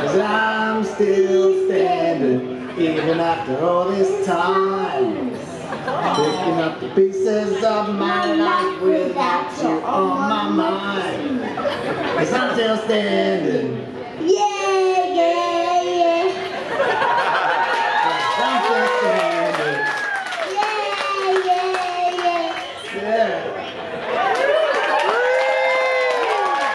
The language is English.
'Cause I'm still standing, even after all this time. Picking up the pieces of my life without you on my mind. 'Cause I'm still standing.